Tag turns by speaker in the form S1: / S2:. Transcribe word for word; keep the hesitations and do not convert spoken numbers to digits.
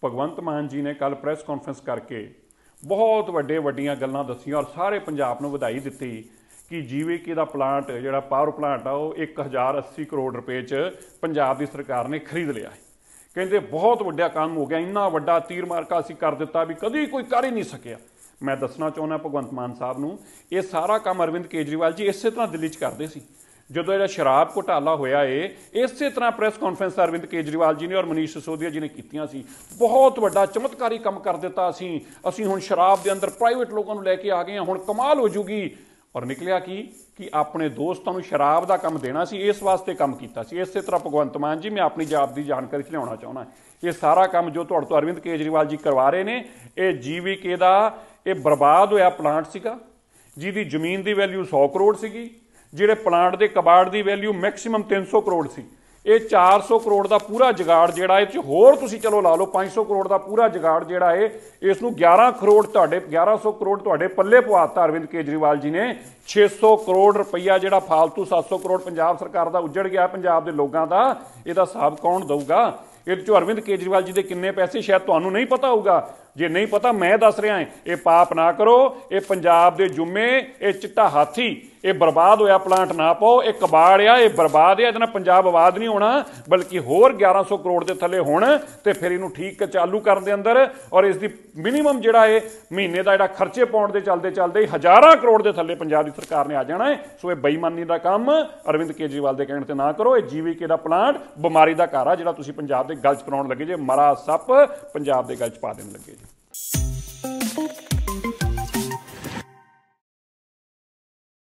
S1: ਭਗਵੰਤ ਮਾਨ जी ने कल press conference करके बहुत ਵੱਡੇ ਵੱਡੀਆਂ ਗੱਲਾਂ दसियां और सारे पंजाब ਨੂੰ ਵਧਾਈ ਦਿੱਤੀ कि जीवीके ਦਾ ਪਲਾਂਟ ਜਿਹੜਾ ਪਾਵਰ ਪਲਾਂਟ ਆ ਉਹ एक हज़ार अस्सी करोड़ रुपए ਚ पंजाब ਦੀ ਸਰਕਾਰ ਨੇ ਖਰੀਦ ਲਿਆ ਹੈ। ਕਹਿੰਦੇ बहुत ਵੱਡਾ ਕੰਮ ਹੋ ਗਿਆ, ਇੰਨਾ ਵੱਡਾ ਤੀਰ ਮਾਰਕਾ ਅਸੀਂ ਕਰ ਦਿੱਤਾ ਵੀ ਕਦੀ ਕੋਈ ਕਰ ਹੀ ਨਹੀਂ ਸਕਿਆ। मैं दसना चाहुंदा भगवंत मान साहब नूं ये सारा काम अरविंद केजरीवाल जी इस तरह दिल्ली च करते सी। जो शराब घोटाला होया है इस तरह प्रैस कॉन्फ्रेंस अरविंद केजरीवाल जी ने और मनीष सिसोदिया जी ने कीतियां सी। बहुत वड्डा चमत्कारी काम कर दिता असीं असीं हुण शराब के अंदर प्राइवेट लोगों को लैके आ गए हैं, हुण कमाल हो जूगी। और निकलिया की कि अपने दोस्तों को शराब का काम देना सी, इस वास्ते काम किया सी। इस तरह भगवंत मान जी मैं अपनी जाब की जानकारी च लियाउणा चाहुंदा ये सारा काम जो तुहाडे तो अरविंद केजरीवाल जी करवा रहे हैं ये जीवीके का ये बर्बाद होया प्लांट सीगा जिहदी जमीन की वैल्यू सौ करोड़ सीगी, जिहड़े प्लांट के कबाड़ की वैल्यू मैक्सीमम तीन सौ करोड़ सी। ये चार सौ करोड़ का पूरा जुगाड़ जिहड़ा इह होर तुसीं चलो ला लो पाँच सौ करोड़ का पूरा जुगाड़ जिहड़ा है इसनूं ग्यारह करोड़ तुहाडे ग्यारह सौ करोड़ तुहाडे पल्ले पवाता अरविंद केजरीवाल जी ने। छे सौ करोड़ रुपया जिहड़ा फालतू सत्त सौ करोड़ पंजाब सरकार का उजड़ गया पंजाब के लोगों का, इहदा हिसाब कौन दऊगा? ये जो अरविंद केजरीवाल जी के किन्ने पैसे शायद तुहानूं नहीं पता होगा, जे नहीं पता मैं दस रहा है। ये पाप ना करो, ये पंजाब के जुम्मे ये चिट्टा हाथी ये बर्बाद होया प्लांट ना पाओ, ये कबाड़ आ ये बर्बाद है, इहदे नाल पंजाब आबाद नहीं होना बल्कि होर ग्यारह सौ करोड़ के थले होण ते फिर इनू ठीक चालू करन दे अंदर और इसकी मिनीमम जिहड़ा है महीने का जिहड़ा खर्चे पाउण दे चलते चलते हज़ारां करोड़ के थले पंजाब की सरकार ने आ जाना है। सो ये बेईमानी का काम अरविंद केजरीवाल के कहण ते ना करो। ये जीवीके का प्लांट बीमारी का घर आ जिहड़ा तुसीं पंजाब के गल च कराउण लगे जे, मरा सप पंजाब के गल च पा देण लगे।